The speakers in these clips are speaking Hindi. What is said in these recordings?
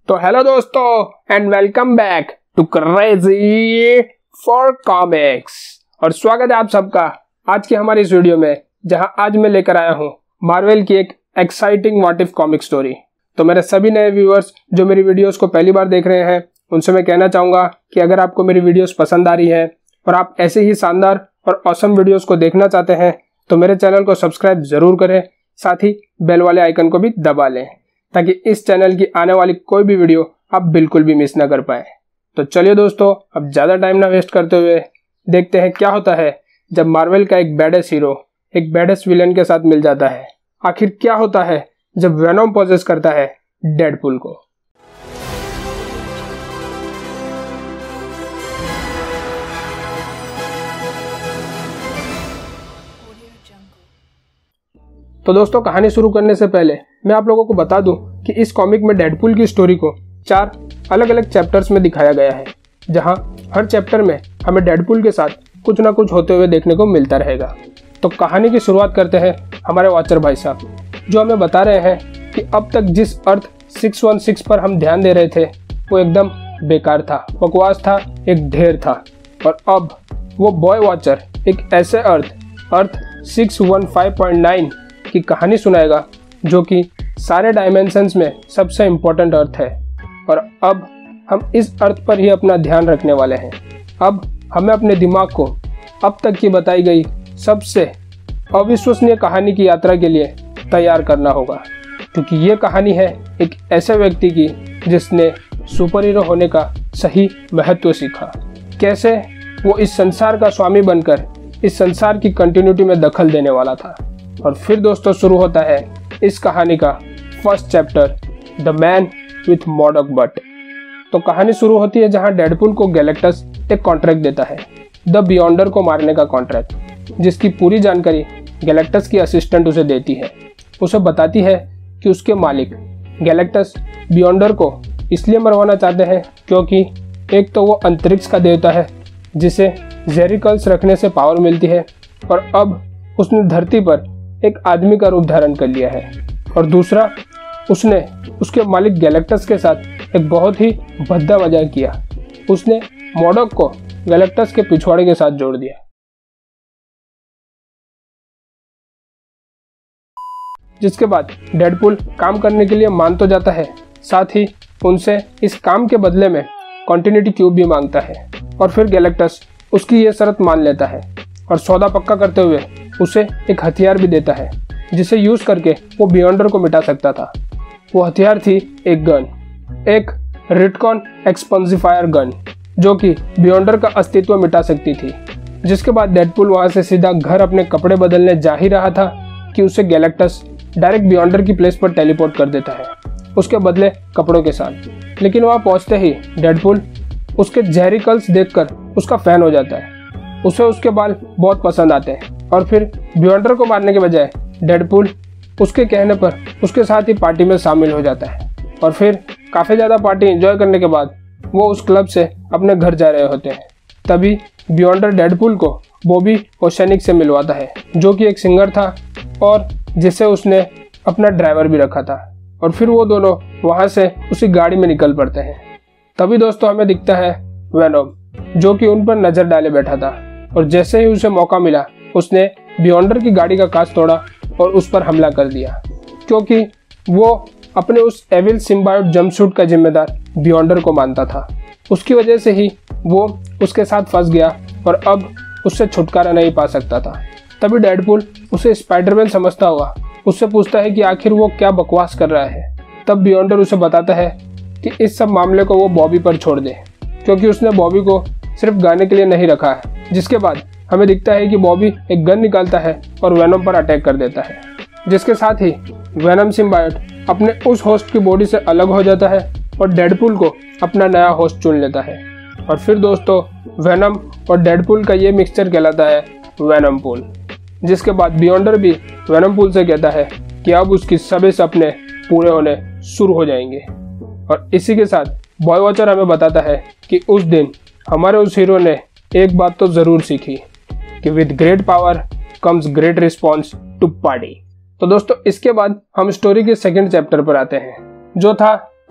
तो हेलो दोस्तों and welcome back to crazy for comics और स्वागत है आप सबका आज की हमारी इस वीडियो में, जहां आज मैं लेकर आया हूं मार्वल की एक exciting what if comic story. तो मेरे सभी नए व्यूअर्स जो मेरी वीडियोस को पहली बार देख रहे हैं उनसे मैं कहना चाहूंगा कि अगर आपको मेरी वीडियोस पसंद आ रही है और आप ऐसे ही शानदार और ऑसम वीडियोस को देखना चाहते हैं तो मेरे चैनल को सब्सक्राइब जरूर करें, साथ ही बेल वाले आइकन को भी दबा लें ताकि इस चैनल की आने वाली कोई भी वीडियो आप बिल्कुल भी मिस ना कर पाए। तो चलिए दोस्तों, अब ज़्यादा टाइम ना वेस्ट करते हुए देखते हैं क्या होता है जब मार्वल का एक बैडेस हीरो एक बैडेस विलेन के साथ मिल जाता है। आखिर क्या होता है जब वेनोम पॉजेस करता है डेडपुल को। तो दोस्तों, कहानी शुरू करने से पहले मैं आप लोगों को बता दूं कि इस कॉमिक में डेडपुल की स्टोरी को 4 अलग अलग चैप्टर्स में दिखाया गया है, जहां हर चैप्टर में हमें डेडपुल के साथ कुछ ना कुछ होते हुए देखने को मिलता रहेगा। तो कहानी की शुरुआत करते हैं हमारे वॉचर भाई साहब, जो हमें बता रहे हैं कि अब तक जिस अर्थ 616 पर हम ध्यान दे रहे थे वो एकदम बेकार था, बकवास था, एक ढेर था। और अब वो बॉय वॉचर एक ऐसे अर्थ 615.9 की कहानी सुनाएगा जो कि सारे डायमेंशंस में सबसे इम्पोर्टेंट अर्थ है। और अब हम इस अर्थ पर ही अपना ध्यान रखने वाले हैं। अब हमें अपने दिमाग को अब तक की बताई गई सबसे अविश्वसनीय कहानी की यात्रा के लिए तैयार करना होगा, क्योंकि ये कहानी है एक ऐसे व्यक्ति की जिसने सुपर हीरो होने का सही महत्व सीखा, कैसे वो इस संसार का स्वामी बनकर इस संसार की कंटिन्यूटी में दखल देने वाला था। और फिर दोस्तों शुरू होता है इस कहानी का first chapter, the man with MODOK butt. तो कहानी शुरू होती है जहां डेडपुल को गैलेक्टस एक कॉन्ट्रैक्ट देता है, द बियॉन्डर को मारने का कॉन्ट्रैक्ट, जिसकी पूरी जानकारी गैलेक्टस की असिस्टेंट उसे देती है। उसे बताती है कि उसके मालिक गैलेक्टस बियॉन्डर को इसलिए मरवाना चाहते हैं क्योंकि एक तो वो अंतरिक्ष का देवता है जिसे जेरिकल्स रखने से पावर मिलती है, और अब उसने धरती पर एक आदमी का रूप धारण कर लिया है, और दूसरा उसने उसके मालिक गैलेक्टस के साथ एक बहुत ही भद्दा मजाक किया। उसने मोडोक को गैलेक्टस के पिछवाड़े के साथ जोड़ दिया। जिसके बाद डेडपुल काम करने के लिए मान तो जाता है, साथ ही उनसे इस काम के बदले में कॉन्टिन्यूटी क्यूब भी मांगता है। और फिर गैलेक्टस उसकी ये शर्त मान लेता है और सौदा पक्का करते हुए उसे एक हथियार भी देता है जिसे यूज करके वो बियॉन्डर को मिटा सकता था। वो हथियार थी एक गन, एक रिटकॉन एक्सपंसिफायर गन, जो कि बियॉन्डर का अस्तित्व मिटा सकती थी। जिसके बाद डेडपुल वहां से सीधा घर अपने कपड़े बदलने जा ही रहा था कि उसे गैलेक्टस डायरेक्ट बियॉन्डर की प्लेस पर टेलीपोर्ट कर देता है, उसके बदले कपड़ों के साथ। लेकिन वहां पहुंचते ही डेडपुल उसके जेरिकल्स देखकर उसका फैन हो जाता है। उसे उसके बाल बहुत पसंद आते हैं, और फिर बियॉन्डर को मारने के बजाय डेडपुल उसके कहने पर उसके साथ ही पार्टी में शामिल हो जाता है। और फिर काफ़ी ज़्यादा पार्टी एंजॉय करने के बाद वो उस क्लब से अपने घर जा रहे होते हैं। तभी बियॉन्डर डेडपुल को बॉबी ओशनिक से मिलवाता है, जो कि एक सिंगर था और जिसे उसने अपना ड्राइवर भी रखा था। और फिर वो दोनों वहाँ से उसी गाड़ी में निकल पड़ते हैं। तभी दोस्तों हमें दिखता है वेनोम, जो कि उन पर नज़र डाले बैठा था, और जैसे ही उसे मौका मिला उसने बियॉन्डर की गाड़ी का कांच तोड़ा और उस पर हमला कर दिया, क्योंकि वो अपने उस एविल सिम्बायोट जंपसूट का जिम्मेदार बियॉन्डर को मानता था। उसकी वजह से ही वो उसके साथ फंस गया और अब उससे छुटकारा नहीं पा सकता था। तभी डेडपुल उसे स्पाइडरमैन समझता हुआ उससे पूछता है कि आखिर वो क्या बकवास कर रहा है। तब बियॉन्डर उसे बताता है कि इस सब मामले को वो बॉबी पर छोड़ दे, क्योंकि उसने बॉबी को सिर्फ गाने के लिए नहीं रखा है। जिसके बाद हमें दिखता है कि बॉबी एक गन निकालता है और वेनोम पर अटैक कर देता है, जिसके साथ ही वेनोम सिम्बायोट अपने उस होस्ट की बॉडी से अलग हो जाता है और डेडपुल को अपना नया होस्ट चुन लेता है। और फिर दोस्तों वेनोम और डेडपुल का ये मिक्सचर कहलाता है वेनोम पूल। जिसके बाद बियॉन्डर भी वेनोम पूल से कहता है कि अब उसकी सभी सपने पूरे होने शुरू हो जाएंगे। और इसी के साथ बॉय वॉचर हमें बताता है कि उस दिन हमारे उस हीरो ने एक बात तो ज़रूर सीखी कि with great power comes great response to party. तो दोस्तों इसके बाद हम स्टोरी के सेकंड चैप्टर पर आते हैं, जो था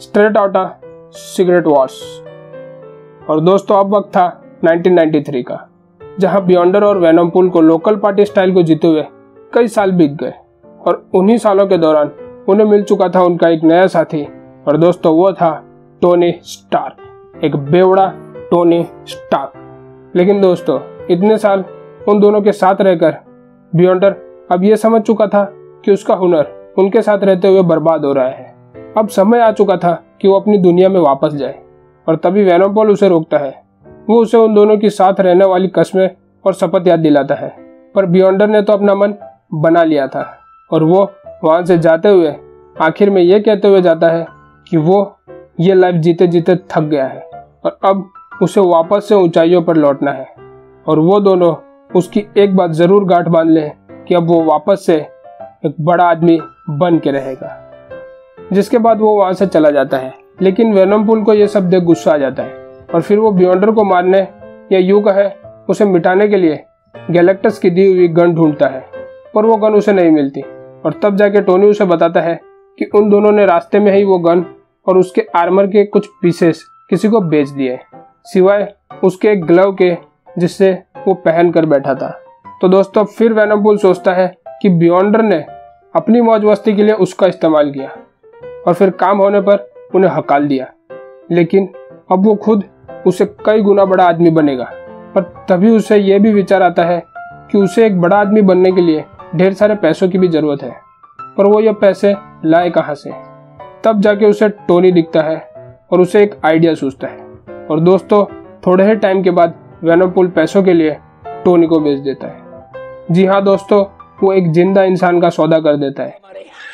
स्ट्रेट आउटा सीक्रेट वॉर्स। और दोस्तों अब वक्त था 1993 का, जहां बियॉन्डर और वेनम पूल को लोकल पार्टी स्टाइल को जीते हुए कई साल बीत गए और उन्हीं सालों के दौरान उन्हें मिल चुका था उनका एक नया साथी। और दोस्तों वो था टोनी स्टार्क, एक बेवड़ा टोनी स्टार्क। लेकिन दोस्तों इतने साल उन दोनों के साथ रहकर बियॉन्डर अब ये समझ चुका था कि उसका हुनर उनके साथ रहते हुए बर्बाद हो रहा है। अब समय आ चुका था कि वो अपनी दुनिया में वापस जाए। और तभी वेनम पॉल उसे रोकता है। वो उसे उन दोनों की साथ रहने वाली कस्में और शपथ याद दिलाता है, पर बियॉन्डर ने तो अपना मन बना लिया था और वो वहां से जाते हुए आखिर में ये कहते हुए जाता है कि वो ये लाइफ जीते जीते थक गया है और अब उसे वापस से ऊंचाइयों पर लौटना है। और वो दोनों उसकी एक बात जरूर गांठ बांध ले कि अब वो वापस से एक बड़ा आदमी बन के रहेगा। जिसके बाद वो वहां से चला जाता है। लेकिन वेनम पूल को यह सब देख गुस्सा आ जाता है और फिर वो बियॉन्डर को मारने या यूं कहे उसे मिटाने के लिए गैलेक्टस की दी हुई गन ढूंढता है, पर वो गन उसे नहीं मिलती। और तब जाके टोनी उसे बताता है कि उन दोनों ने रास्ते में ही वो गन और उसके आर्मर के कुछ पीसेस किसी को बेच दिए, सिवाय उसके एक ग्लव के जिससे वो पहन कर बैठा था। तो दोस्तों फिर वेनम पूल सोचता है कि बियॉन्डर ने अपनी मौज मस्ती के लिए उसका इस्तेमाल किया और फिर काम होने पर उन्हें हकाल दिया। लेकिन अब वो खुद उसे कई गुना बड़ा आदमी बनेगा। पर तभी उसे यह भी विचार आता है कि उसे एक बड़ा आदमी बनने के लिए ढेर सारे पैसों की भी जरूरत है, पर वो ये पैसे लाए कहाँ से। तब जाके उसे टोनी दिखता है और उसे एक आइडिया सूझता है। और दोस्तों थोड़े ही टाइम के बाद वेनम पूल पैसों के लिए टोनी को बेच देता है। जी हाँ दोस्तों, वो एक जिंदा इंसान का सौदा कर देता है।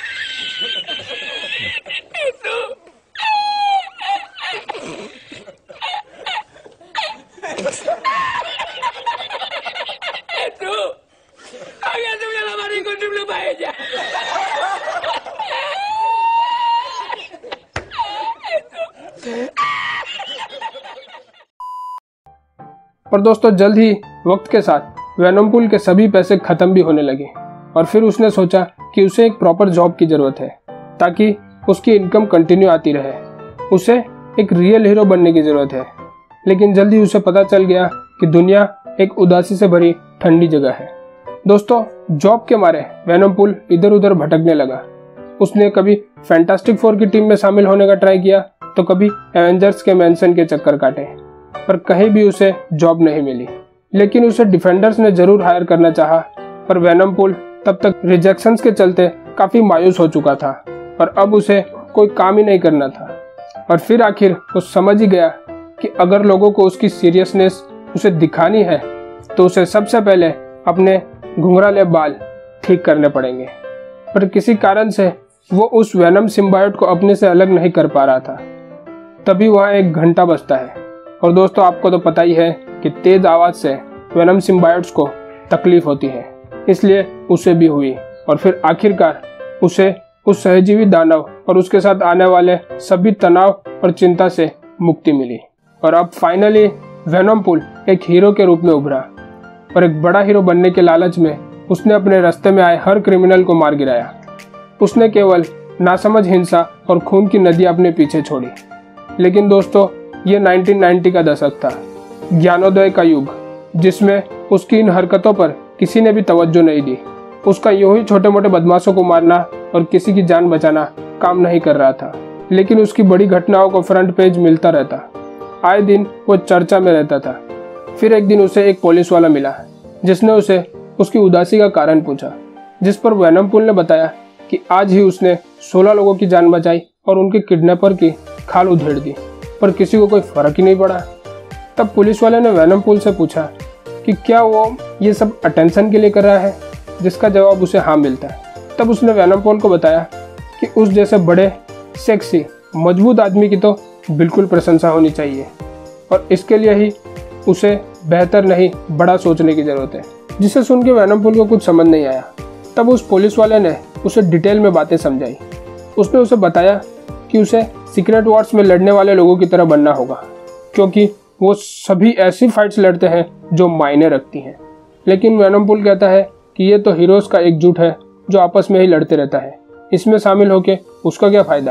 पर दोस्तों जल्द ही वक्त के साथ वेनम पूल के सभी पैसे खत्म भी होने लगे और फिर उसने सोचा कि उसे एक प्रॉपर जॉब की जरूरत है ताकि उसकी इनकम कंटिन्यू आती रहे। उसे एक रियल हीरो बनने की जरूरत है। लेकिन जल्दी उसे पता चल गया कि दुनिया एक उदासी से भरी ठंडी जगह है। दोस्तों जॉब के मारे वेनम पूल इधर उधर भटकने लगा। उसने कभी फैंटास्टिक फोर की टीम में शामिल होने का ट्राई किया तो कभी एवेंजर्स के मैंसन के चक्कर काटे, पर कहीं भी उसे जॉब नहीं मिली। लेकिन उसे डिफेंडर्स ने जरूर हायर करना चाहा, पर वेनम पूल तब तक रिजेक्शंस के चलते काफी मायूस हो चुका था और अब उसे कोई काम ही नहीं करना था। और फिर आखिर वो समझ ही गया कि अगर लोगों को उसकी सीरियसनेस उसे दिखानी है तो उसे सबसे पहले अपने घुंघराले बाल ठीक करने पड़ेंगे। पर किसी कारण से वो उस वेनम सिम्बायोट को अपने से अलग नहीं कर पा रहा था। तभी वहाँ एक घंटा बजता है और दोस्तों आपको तो पता ही है कि तेज आवाज से वेनम सिम्बायोट्स को तकलीफ होती है, इसलिए उसे भी हुई। और फिर आखिरकार उसे उस सहजीवी दानव और उसके साथ आने वाले सभी तनाव और चिंता से मुक्ति मिली। और अब फाइनली वेनम पूल एक हीरो के रूप में उभरा और एक बड़ा हीरो बनने के लालच में उसने अपने रास्ते में आए हर क्रिमिनल को मार गिराया। उसने केवल नासमझ हिंसा और खून की नदी अपने पीछे छोड़ी। लेकिन दोस्तों ये 1990 का दशक था, ज्ञानोदय का युग, जिसमें उसकी इन हरकतों पर किसी ने भी तवज्जो नहीं दी। उसका यूं ही छोटे मोटे बदमाशों को मारना और किसी की जान बचाना काम नहीं कर रहा था। लेकिन उसकी बड़ी घटनाओं को फ्रंट पेज मिलता रहता, आए दिन वो चर्चा में रहता था। फिर एक दिन उसे एक पुलिस वाला मिला जिसने उसे उसकी उदासी का कारण पूछा, जिस पर वेनम पूल ने बताया कि आज ही उसने 16 लोगों की जान बचाई और उनके किडनैपर की खाल उधेड़ दी, पर किसी को कोई फर्क ही नहीं पड़ा। तब पुलिस वाले ने वेनम पूल से पूछा कि क्या वो ये सब अटेंशन के लिए कर रहा है, जिसका जवाब उसे हाँ मिलता है। तब उसने वेनम पूल को बताया कि उस जैसे बड़े सेक्सी मजबूत आदमी की तो बिल्कुल प्रशंसा होनी चाहिए और इसके लिए ही उसे बेहतर नहीं बड़ा सोचने की जरूरत है। जिसे सुन के वेनम पूल को कुछ समझ नहीं आया। तब उस पुलिस वाले ने उसे डिटेल में बातें समझाई। उसने उसे बताया कि उसे सीक्रेट वॉर्स में लड़ने वाले लोगों की तरह बनना होगा, क्योंकि वो सभी ऐसी फाइट्स लड़ते हैं जो मायने रखती हैं। लेकिन वेनम पूल कहता है कि ये तो हीरोज का एकजुट है जो आपस में ही लड़ते रहता है, इसमें शामिल होके उसका क्या फायदा।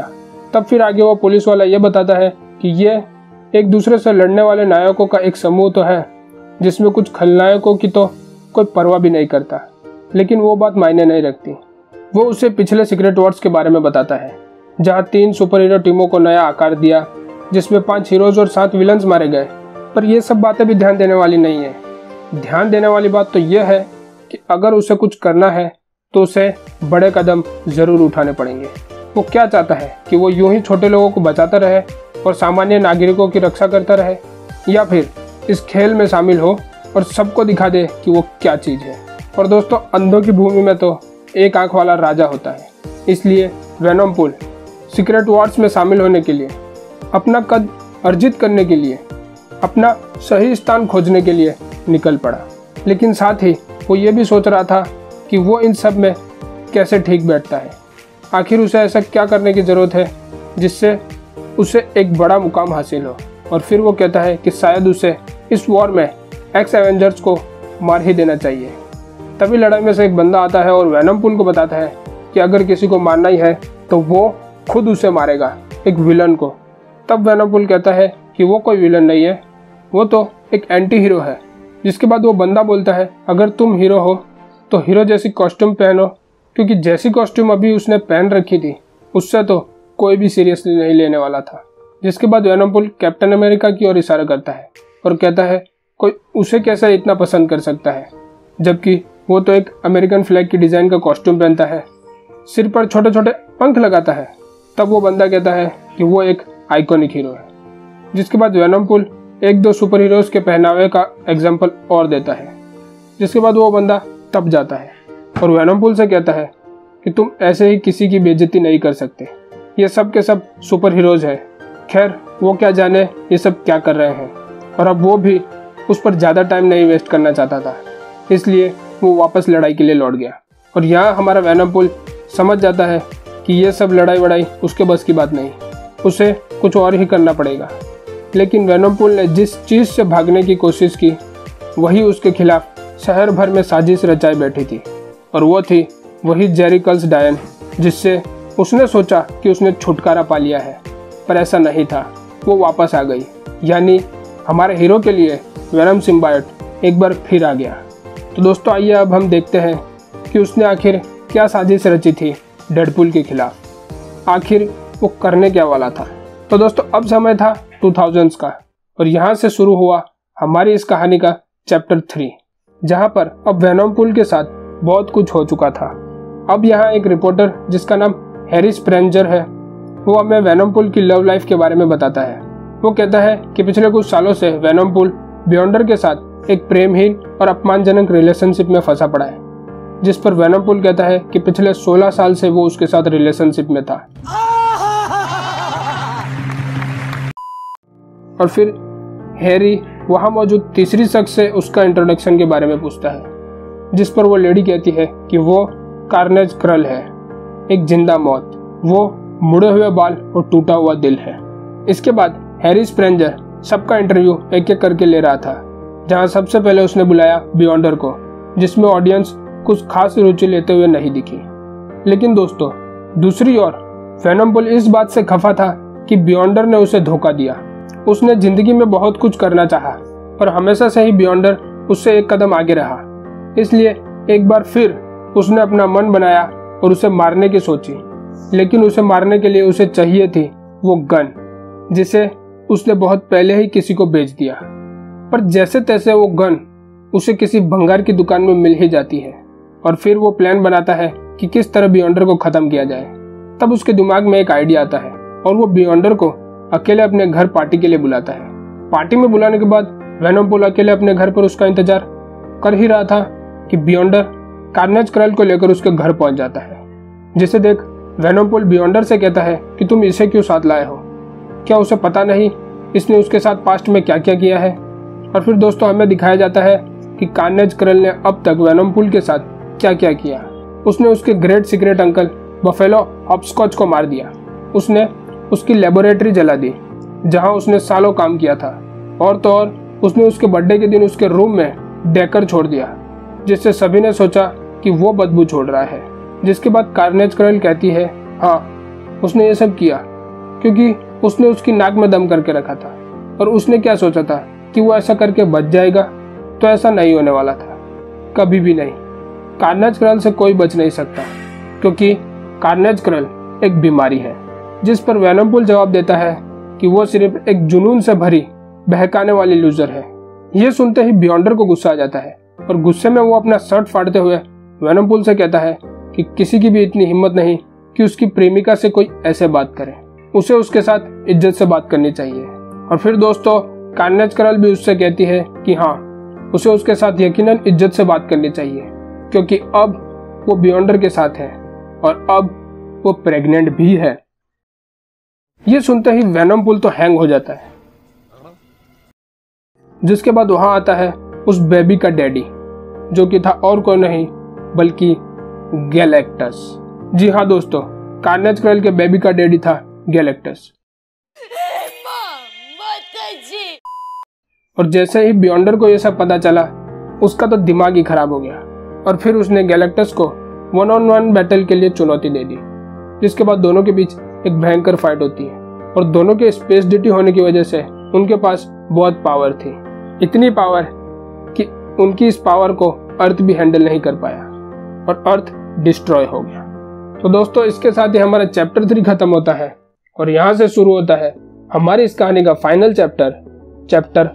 तब फिर आगे वो पुलिस वाला ये बताता है कि ये एक दूसरे से लड़ने वाले नायकों का एक समूह तो है जिसमें कुछ खलनायकों की तो कोई परवाह भी नहीं करता, लेकिन वो बात मायने नहीं रखती। वो उसे पिछले सीक्रेट वॉर्स के बारे में बताता है, जहाँ 3 सुपर हीरो टीमों को नया आकार दिया, जिसमें 5 हीरोज और 7 विलन्स मारे गए। पर ये सब बातें भी ध्यान देने वाली नहीं है। ध्यान देने वाली बात तो यह है कि अगर उसे कुछ करना है तो उसे बड़े कदम जरूर उठाने पड़ेंगे। वो क्या चाहता है कि वो यूं ही छोटे लोगों को बचाता रहे और सामान्य नागरिकों की रक्षा करता रहे, या फिर इस खेल में शामिल हो और सबको दिखा दे कि वो क्या चीज़ है। और दोस्तों, अंधों की भूमि में तो एक आंख वाला राजा होता है। इसलिए वेनम पूल सीक्रेट वॉर्स में शामिल होने के लिए, अपना कद अर्जित करने के लिए, अपना सही स्थान खोजने के लिए निकल पड़ा। लेकिन साथ ही वो ये भी सोच रहा था कि वो इन सब में कैसे ठीक बैठता है। आखिर उसे ऐसा क्या करने की ज़रूरत है जिससे उसे एक बड़ा मुकाम हासिल हो। और फिर वो कहता है कि शायद उसे इस वॉर में एक्स एवेंजर्स को मार ही देना चाहिए। तभी लड़ाई में से एक बंदा आता है और वेनम पूल को बताता है कि अगर किसी को मारना ही है तो वो खुद उसे मारेगा, एक विलन को। तब वेनम पूल कहता है कि वो कोई विलन नहीं है, वो तो एक एंटी हीरो है। जिसके बाद वो बंदा बोलता है, अगर तुम हीरो हो तो हीरो जैसी कॉस्ट्यूम पहनो, क्योंकि जैसी कॉस्ट्यूम अभी उसने पहन रखी थी उससे तो कोई भी सीरियसली नहीं लेने वाला था। जिसके बाद वेनम पूल कैप्टन अमेरिका की ओर इशारा करता है और कहता है कोई उसे कैसे इतना पसंद कर सकता है, जबकि वो तो एक अमेरिकन फ्लैग की डिज़ाइन का कॉस्ट्यूम पहनता है, सिर पर छोटे छोटे पंख लगाता है। तब वो बंदा कहता है कि वो एक आइकॉनिक हीरो है। जिसके बाद वेनम पूल 1-2 सुपर हीरोज़ के पहनावे का एग्जाम्पल और देता है। जिसके बाद वो बंदा तब जाता है और वेनम पूल से कहता है कि तुम ऐसे ही किसी की बेइज्जती नहीं कर सकते, ये सब के सब सुपर हीरोज़ हैं। खैर, वो क्या जाने ये सब क्या कर रहे हैं, और अब वो भी उस पर ज़्यादा टाइम नहीं वेस्ट करना चाहता था, इसलिए वो वापस लड़ाई के लिए लौट गया। और यहाँ हमारा वेनम पूल समझ जाता है कि ये सब लड़ाई वड़ाई उसके बस की बात नहीं, उसे कुछ और ही करना पड़ेगा। लेकिन वेनम पूल ने जिस चीज़ से भागने की कोशिश की वही उसके खिलाफ शहर भर में साजिश रचाई बैठी थी, और वो थी वही जेरिकल्स डायन, जिससे उसने सोचा कि उसने छुटकारा पा लिया है, पर ऐसा नहीं था। वो वापस आ गई, यानी हमारे हीरो के लिए वेनम सिम्बायोट एक बार फिर आ गया। तो दोस्तों, आइए अब हम देखते हैं कि उसने आखिर क्या साजिश रची थी डेडपूल के खिलाफ। आखिर वो करने क्या वाला था। तो दोस्तों, अब समय था 2000s का, और यहाँ से शुरू हुआ हमारी इस कहानी का चैप्टर 3, जहाँ पर अब वेनम पूल के साथ बहुत कुछ हो चुका था। अब यहाँ एक रिपोर्टर जिसका नाम हैरी स्प्रेंजर है, वो हमें वेनम पूल की लव लाइफ के बारे में बताता है। वो कहता है कि पिछले कुछ सालों से वेनम पूल बियॉन्डर के साथ एक प्रेमहीन और अपमानजनक रिलेशनशिप में फंसा पड़ा है, जिस पर वेनम पूल कहता है कि पिछले 16 साल से वो उसके साथ रिलेशनशिप में था। और फिर हैरी वहां मौजूद तीसरी शख्स से उसका इंट्रोडक्शन के बारे में पूछता है, जिस पर वो लेडी कहती है कि वो कार्नेज क्रल है, एक जिंदा मौत, वो मुड़े हुए बाल और टूटा हुआ दिल है। इसके बाद हैरी स्प्रेंजर सबका इंटरव्यू एक एक करके ले रहा था, जहां सबसे पहले उसने बुलाया बियॉन्डर को, जिसमें ऑडियंस कुछ खास रुचि लेते हुए नहीं दिखी। लेकिन दोस्तों, दूसरी ओर वेनम पूल इस बात से खफा था कि बियॉन्डर ने उसे धोखा दिया। उसने जिंदगी में बहुत कुछ करना चाहा, और हमेशा से ही बियॉन्डर उससे एक कदम आगे रहा। इसलिए एक बार फिर उसने अपना मन बनाया और उसे मारने की सोची। लेकिन उसे मारने के लिए उसे चाहिए थी वो गन, जिसे उसने बहुत पहले ही किसी को बेच दिया। पर जैसे तैसे वो गन उसे किसी भंगार की दुकान में मिल ही जाती है, और फिर वो प्लान बनाता है कि किस तरह बियॉन्डर को खत्म किया जाए। तब उसके दिमाग में एक आइडिया आता है, और वो बियॉन्डर को अकेले अपने घर पार्टी के लिए बुलाता है। पार्टी में बुलाने के बाद वेनम पूल अकेले अपने घर पर उसका इंतजार कर ही रहा था कि बियॉन्डर कार्नेज क्रल को लेकर उसके घर पहुंच जाता है। जिसे देख वेनम पूल बियॉन्डर से कहता है कि तुम इसे क्यों साथ लाए हो, क्या उसे पता नहीं इसने उसके साथ पास्ट में क्या क्या किया है। और फिर दोस्तों, हमें दिखाया जाता है कि कार्नेज क्रल ने अब तक वेनम पूल के साथ क्या क्या किया। उसने उसके great secret uncle Buffalo Hopscotch को मार दिया। उसने उसकी लेबोरेटरी जला दी जहां उसने सालों काम किया था, और तो और उसने उसके बर्थडे के दिन उसके रूम में डेकर छोड़ दिया, जिससे सभी ने सोचा कि वो बदबू छोड़ रहा है। जिसके बाद कार्नेज क्रल कहती है, हाँ उसने ये सब किया, क्योंकि उसने उसकी नाक में दम करके रखा था और उसने क्या सोचा था कि वो ऐसा करके बच जाएगा, तो ऐसा नहीं होने वाला था, कभी भी नहीं। कार्नेज क्रल से कोई बच नहीं सकता क्योंकि कार्नेज क्रल एक बीमारी है, जिस पर वेनम पूल जवाब देता है कि वो सिर्फ एक जुनून से भरी बहकाने वाली लूजर है। ये सुनते ही बियॉन्डर को गुस्सा आ जाता है और गुस्से में वो अपना शर्ट फाड़ते हुए वेनम पूल से कहता है कि किसी की भी इतनी हिम्मत नहीं कि उसकी प्रेमिका से कोई ऐसे बात करे, उसे उसके साथ इज्जत से बात करनी चाहिए। और फिर दोस्तों कार्नेज क्रल भी उससे कहती है कि हाँ, उसे उसके साथ यकीनन इज्जत से बात करनी चाहिए क्योंकि अब वो बियॉन्डर के साथ है और अब वो प्रेग्नेंट भी है। ये सुनते ही वेनम पूल तो हैंग हो जाता है, जिसके बाद वहां आता है उस बेबी का डैडी, जो कि था और कोई नहीं बल्कि गैलेक्टस। जी हाँ दोस्तों, कार्नेज क्रल के बेबी का डैडी था गैलेक्टस। और जैसे ही बियॉन्डर को यह सब पता चला, उसका तो दिमाग ही खराब हो गया और फिर उसने गैलेक्टस को 1-on-1 बैटल के लिए चुनौती दे दी, जिसके बाद दोनों के बीच एक भयंकर फाइट होती है और दोनों के स्पेस डिटी होने की वजह से उनके पास बहुत पावर थी, इतनी पावर कि उनकी इस पावर को अर्थ भी हैंडल नहीं कर पाया और अर्थ डिस्ट्रॉय हो गया। तो दोस्तों इसके साथ ही हमारा चैप्टर 3 खत्म होता है और यहाँ से शुरू होता है हमारी इस कहानी का फाइनल चैप्टर, चैप्टर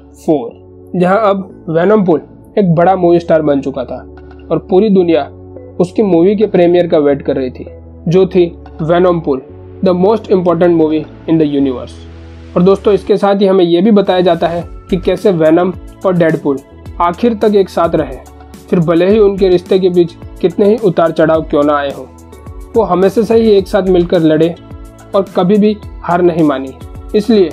4, जहाँ अब वेनम पूल एक बड़ा मूवी स्टार बन चुका था और पूरी दुनिया उसकी मूवी के प्रीमियर का वेट कर रही थी, जो थी Venompool, the most important movie in the universe. और दोस्तों इसके साथ ही हमें यह भी बताया जाता है कि कैसे वेनम और डेडपूल आखिर तक एक साथ रहे, फिर भले ही उनके रिश्ते के बीच कितने ही उतार चढ़ाव क्यों ना आए हों, वो हमेशा से ही एक साथ मिलकर लड़े और कभी भी हार नहीं मानी। इसलिए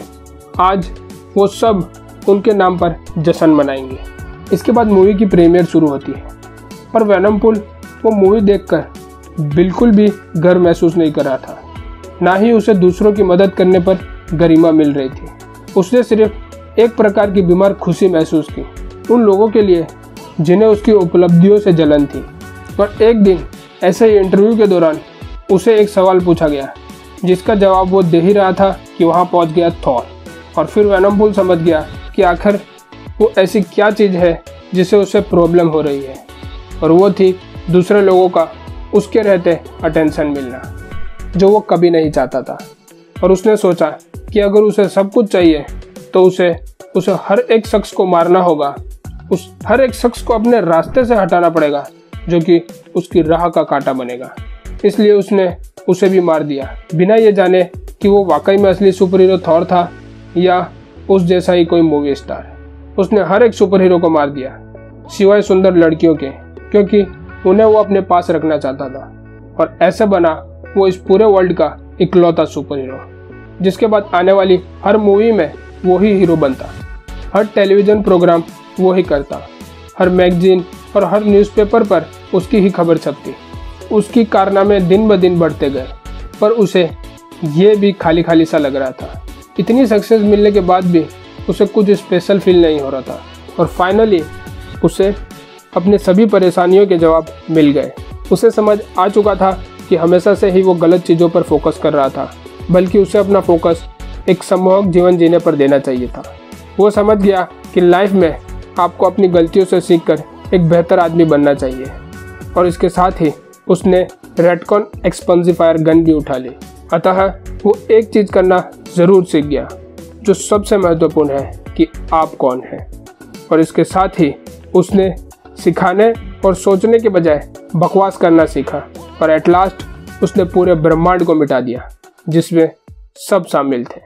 आज वो सब उनके नाम पर जश्न मनाएंगे। इसके बाद मूवी की प्रीमियर शुरू होती है, पर वेनम पूल वो मूवी देखकर बिल्कुल भी गर्व महसूस नहीं कर रहा था, ना ही उसे दूसरों की मदद करने पर गरिमा मिल रही थी। उसने सिर्फ एक प्रकार की बीमार खुशी महसूस की, उन लोगों के लिए जिन्हें उसकी उपलब्धियों से जलन थी। पर एक दिन ऐसे ही इंटरव्यू के दौरान उसे एक सवाल पूछा गया, जिसका जवाब वो दे ही रहा था कि वहाँ पहुँच गया थॉर। और फिर वेनम पूल समझ गया कि आखिर वो ऐसी क्या चीज़ है जिससे उसे प्रॉब्लम हो रही है, और वो थी दूसरे लोगों का उसके रहते अटेंशन मिलना, जो वो कभी नहीं चाहता था। और उसने सोचा कि अगर उसे सब कुछ चाहिए तो उसे हर एक शख्स को मारना होगा, उस हर एक शख्स को अपने रास्ते से हटाना पड़ेगा जो कि उसकी राह का कांटा बनेगा। इसलिए उसने उसे भी मार दिया, बिना ये जाने कि वो वाकई में असली सुपर हीरो थॉर था या उस जैसा ही कोई मूवी स्टार। उसने हर एक सुपर हीरो को मार दिया सिवाय सुंदर लड़कियों के, क्योंकि उन्हें वो अपने पास रखना चाहता था। और ऐसे बना वो इस पूरे वर्ल्ड का इकलौता सुपर हीरो, जिसके बाद आने वाली हर मूवी में वो ही हीरो बनता, हर टेलीविज़न प्रोग्राम वो ही करता, हर मैगजीन और हर न्यूज़पेपर पर उसकी ही खबर छपती। उसकी कारनामे दिन ब दिन बढ़ते गए, पर उसे ये भी खाली खाली सा लग रहा था। इतनी सक्सेस मिलने के बाद भी उसे कुछ स्पेशल फील नहीं हो रहा था। और फाइनली उसे अपने सभी परेशानियों के जवाब मिल गए। उसे समझ आ चुका था कि हमेशा से ही वो गलत चीज़ों पर फोकस कर रहा था, बल्कि उसे अपना फोकस एक सम्मोहक जीवन जीने पर देना चाहिए था। वो समझ गया कि लाइफ में आपको अपनी गलतियों से सीखकर एक बेहतर आदमी बनना चाहिए। और इसके साथ ही उसने रेडकॉन एक्सपेंसिफायर गन भी उठा ली। अतः वो एक चीज़ करना ज़रूर सीख गया, जो सबसे महत्वपूर्ण है कि आप कौन हैं। और इसके साथ ही उसने सिखाने और सोचने के बजाय बकवास करना सीखा, और एट लास्ट उसने पूरे ब्रह्मांड को मिटा दिया जिसमें सब शामिल थे।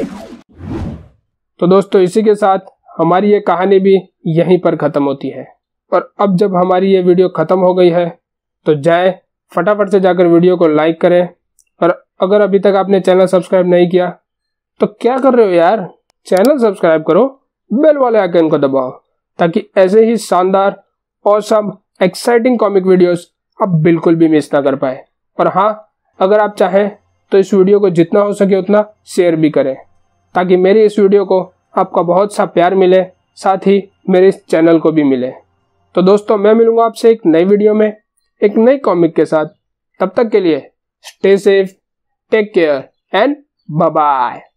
तो दोस्तों इसी के साथ हमारी ये कहानी भी यहीं पर ख़त्म होती है। और अब जब हमारी ये वीडियो ख़त्म हो गई है तो जाएं फटाफट से जाकर वीडियो को लाइक करें, और अगर अभी तक आपने चैनल सब्सक्राइब नहीं किया तो क्या कर रहे हो यार, चैनल सब्सक्राइब करो, बेल वाले आइकन को दबाओ, ताकि ऐसे ही शानदार और सब एक्साइटिंग कॉमिक वीडियोस आप बिल्कुल भी मिस ना कर पाए। और हाँ, अगर आप चाहें तो इस वीडियो को जितना हो सके उतना शेयर भी करें, ताकि मेरी इस वीडियो को आपका बहुत सा प्यार मिले, साथ ही मेरे इस चैनल को भी मिले। तो दोस्तों मैं मिलूंगा आपसे एक नई वीडियो में एक नई कॉमिक के साथ। तब तक के लिए stay safe, take care and bye bye.